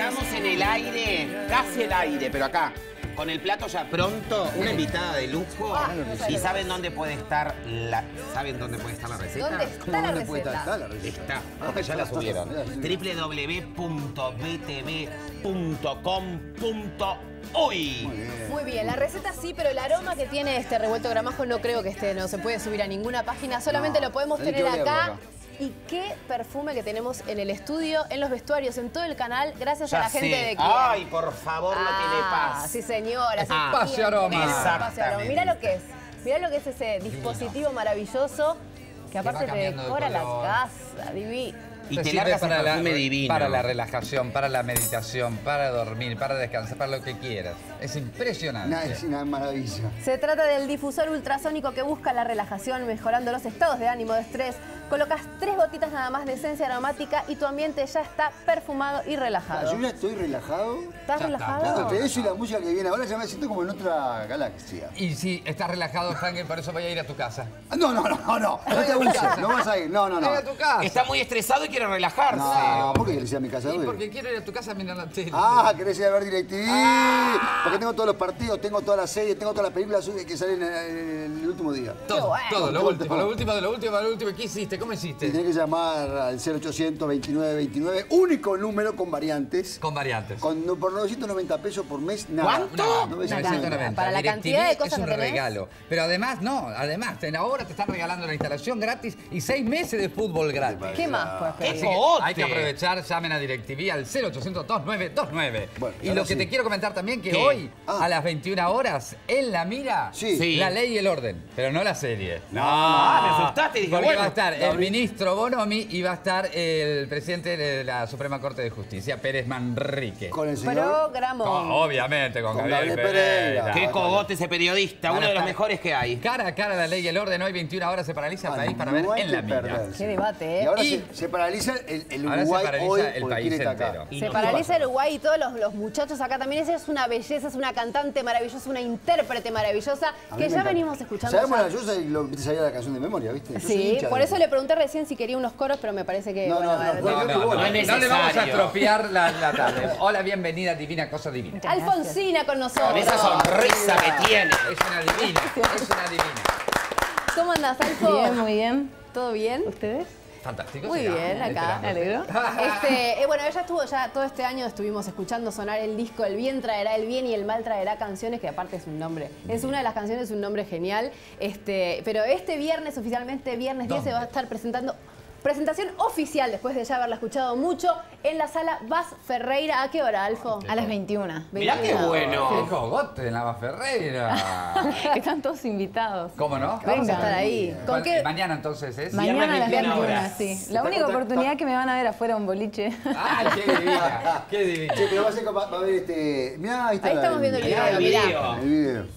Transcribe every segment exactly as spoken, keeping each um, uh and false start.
estrenamos en el aire, casi el aire, pero acá, con el plato ya pronto, una invitada de lujo. Ah, ¿Y saben dónde puede estar la, ¿saben dónde puede estar la receta? ¿Dónde está la ¿Dónde receta? puede estar la receta? Está, ah, ya la subieron. doble u doble u doble u punto b t v punto com punto uy. Muy bien. Muy bien, la receta sí, pero el aroma que tiene este revuelto gramajo no creo que esté, no se puede subir a ninguna página, solamente No, lo podemos tenés tener que olerlo acá. acá. Y qué perfume que tenemos en el estudio, en los vestuarios, en todo el canal, gracias Ya a la gente sé. de Client. Ay, por favor, no tiene Ah, paz. sí, señora. Sí, Ah. Espacio Aroma. Exactamente. Mira lo que es. Mira lo que es ese dispositivo maravilloso que aparte va te cambiando de decora la color. casa. Divino. Y Te te sirve largas el para la, perfume divino. para la relajación, para la meditación, para dormir, para descansar, para lo que quieras. Es impresionante. Nah, es una maravilla. Se trata del difusor ultrasónico que busca la relajación, mejorando los estados de ánimo, de estrés. Colocas tres gotitas nada más de esencia aromática y tu ambiente ya está perfumado y relajado. Yo ya estoy relajado. ¿Estás Ya está, relajado? ya Entre eso y la música que viene ahora ya me siento como en otra galaxia. Y si estás relajado, Frankel, por eso voy a ir a tu casa. Ah, No, no, no, no, no. No te abuses, no vas a ir. No, no, no. Voy a tu casa. Está muy estresado y quiere relajarse. No, ¿por qué querés ir a mi casa? Y hoy? porque quiero ir a tu casa a mirar la tele. Ah, querés ir a ver DirecTV. Porque tengo todos los partidos, tengo todas las series, tengo todas las películas que salen en en el último día. Todo, bueno. todo, lo Todo, último, todo. lo último, de lo último, de lo último. ¿Qué hiciste? ¿Cómo Y hiciste? tenés que llamar al cero ochocientos veintinueve veintinueve, único número con variantes. Con variantes. Con, por novecientos noventa pesos por mes, nada. ¿Cuánto? No, No, novecientos Una noventa. ganga. Para la cantidad de cosas es un que tenés. regalo. Pero además, no, además, ten- ahora te están regalando la instalación gratis y seis meses de fútbol gratis. ¿Qué más puedes ¡Qué pedir? Así que cogote! hay que aprovechar, llamen a DirecTV al cero ochocientos veintinueve veintinueve. Bueno, y ahora lo que sí. te quiero comentar también que ¿Qué? hoy, Ah. a las veintiuna horas, en la mira, Sí. Sí. la ley y el orden, pero no la serie. No, Ah, me asustaste, dije, porque bueno, va a estar la el abrí. ministro Bonomi y va a estar el presidente de la Suprema Corte de Justicia, Pérez Manrique. Con el señor. Programa. Con- obviamente, con, Con Gabriel, Gabriel Pereira. Pereira. ¡Qué cogote ese periodista! Van Uno a de los estar- mejores que hay. Cara a cara la ley y el orden, hoy veintiuna horas se paraliza el Ah, país para no ver hay en que la mira. perderse. Qué debate, ¿eh? Y ahora Y- se, se paraliza el, el Ahora se Uruguay paraliza hoy el porque país quiere estar acá. entero. Y Se no paraliza el Uruguay y todos los, los muchachos acá también. Ella es una belleza, es una cantante maravillosa, una intérprete maravillosa A mí que me ya encanta. venimos escuchando. Sabemos ya. la yo sé- lo, te sabía la canción de memoria, ¿viste? Yo soy Sí, hincha por de- eso le pregunté recién si quería unos coros, pero me parece que. No, bueno, no, no, a ver, bueno, No, no, no, No es no le vamos a necesario. estropear la, la tarde. Hola, bienvenida, divina cosa divina. Alfonsina con nosotros. Con esa sonrisa que tiene. Es una divina, es una divina. ¿Cómo andás, Alfo? Bien, muy bien. ¿Todo bien? ¿Ustedes? Fantástico. Muy sigamos, bien, acá. esperándote. Me alegro. Este, eh, bueno, ella estuvo ya todo este año, estuvimos escuchando sonar el disco El bien traerá el bien y el mal traerá canciones, que aparte es un nombre, es una de las canciones, un nombre genial. Este, pero este viernes, oficialmente viernes diez, se va a estar presentando presentación oficial, después de ya haberla escuchado mucho, en la sala Vaz Ferreira. ¿A qué hora, Alfo? A las veintiuna. Mirá qué veintiuna. bueno. ¡Qué cogote en la Ferreira! Están todos invitados. ¿Cómo no? Vamos a estar Venga. ahí. ¿Con qué? Mañana entonces es. Mañana a las veintiuna veintiuna, horas. sí. Está- La única está- oportunidad que me van a ver afuera un boliche. ¡Ay, qué divina! ¡Qué divina! Che, pero va a, ser, va, va a haber este. Mirá, ahí está. Ahí la- estamos viendo el Mirá video, el mirá. video. El video.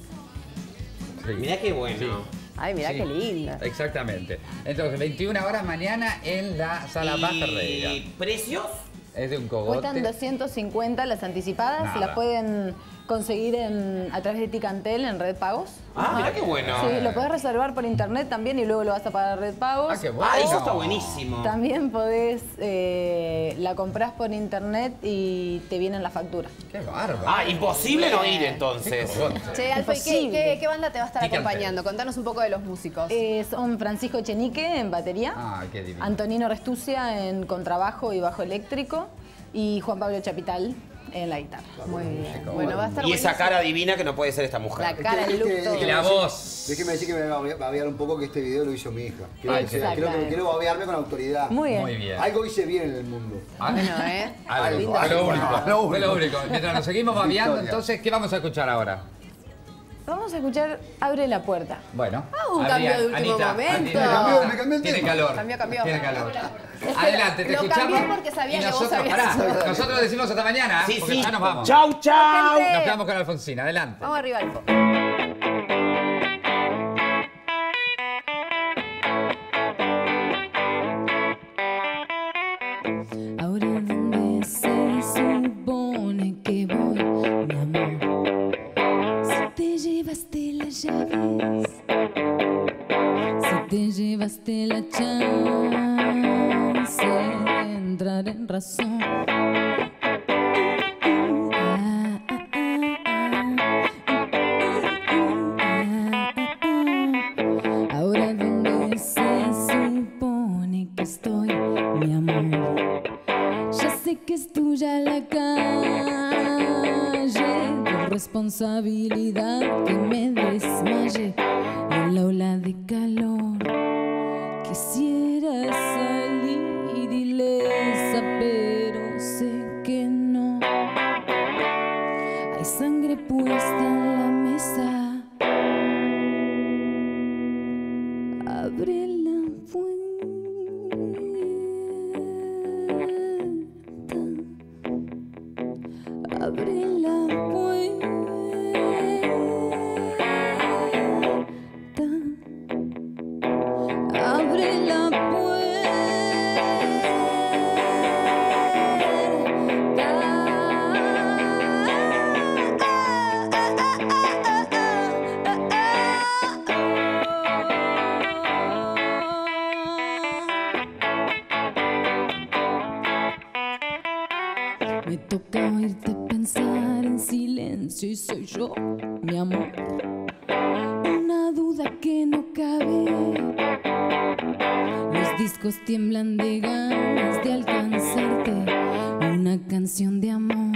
Mirá qué bueno. Ay, mirá Sí. qué linda. Exactamente. Entonces, veintiuna horas mañana en la sala Vaz Ferreira. ¿Y precios? Es de un cogote. Cuestan doscientos cincuenta las anticipadas. Nada. Las pueden conseguir en, a través de Ticantel en Red Pagos. Ah, mirá qué bueno. Sí, lo podés reservar por internet también y luego lo vas a pagar a Red Pagos. Ah, qué bueno. Ah, eso está buenísimo. También podés, eh, la comprás por internet y te viene en la factura. ¡Qué bárbaro! Ah, imposible no ir Qué entonces. cogote. Che, Alfo, ¿y qué, Imposible. qué, qué banda te va a estar Ticantel. acompañando? Contanos un poco de los músicos. Eh, son Francisco Chenique en batería, Ah, qué divino. Antonino Restucia en contrabajo y bajo eléctrico y Juan Pablo Chapital en la guitarra. Muy bien. cogote. Bueno, va a estar Y esa buenísimo. cara divina que no puede ser esta La mujer. cara, el look, Este- todo. Y la voz. Déjeme decir que me va a babear un poco que este video lo hizo mi hija. Quiero, Ah, que sea- quiero, que- exactamente. quiero babearme con autoridad. Muy bien. Muy bien. Algo hice bien en el mundo. Ah, Bueno, ¿eh? Algo, Lindo. fue lo único. Algo Fue lo único. único. Mientras nos seguimos babeando, Victoria. entonces, ¿qué vamos a escuchar ahora? Vamos a escuchar Abre la puerta. Bueno. Ah, un cambio de último momento. Anita, Me cambió- me cambió el Tiene tema. calor. Cambió, cambió. Tiene calor. que Adelante, te lo escuchamos. cambié porque sabía y que vos nosotros, sabías. pará, nosotros decimos hasta mañana, Sí, porque sí. ya nos vamos. Chau, chau. Gente. Nos quedamos con Alfonsina. Adelante. Vamos arriba, Alfo. Ahora donde se supone que voy, mi amor. Si te llevaste las llaves, si te llevaste la chance de entrar en razón. responsabilidad que me desmaye en la ola de calor. Quisiera salir ilesa, pero sé que no. Hay sangre puesta en la mesa. Abre la puerta. Abre la puerta. Abre la Me toca oírte pensar en silencio y soy yo, mi amor, una duda que no cabe. Los discos tiemblan de ganas de alcanzarte, una canción de amor.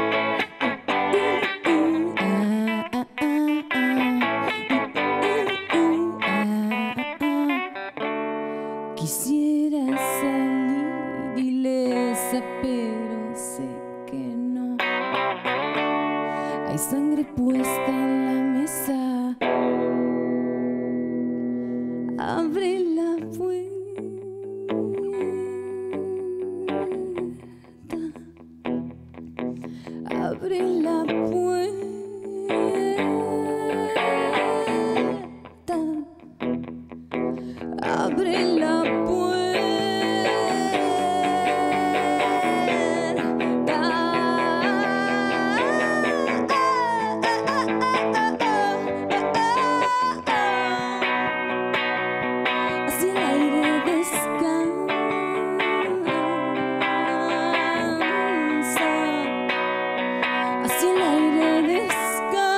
Ah, ah, ah, ah. Ah, ah, ah. Quisiera salir ilesa, pero sé que no. Hay sangre puesta en la mesa. Abre la puerta. Abre la puerta. Abre la puerta. Así el aire descansa. Así el aire descansa.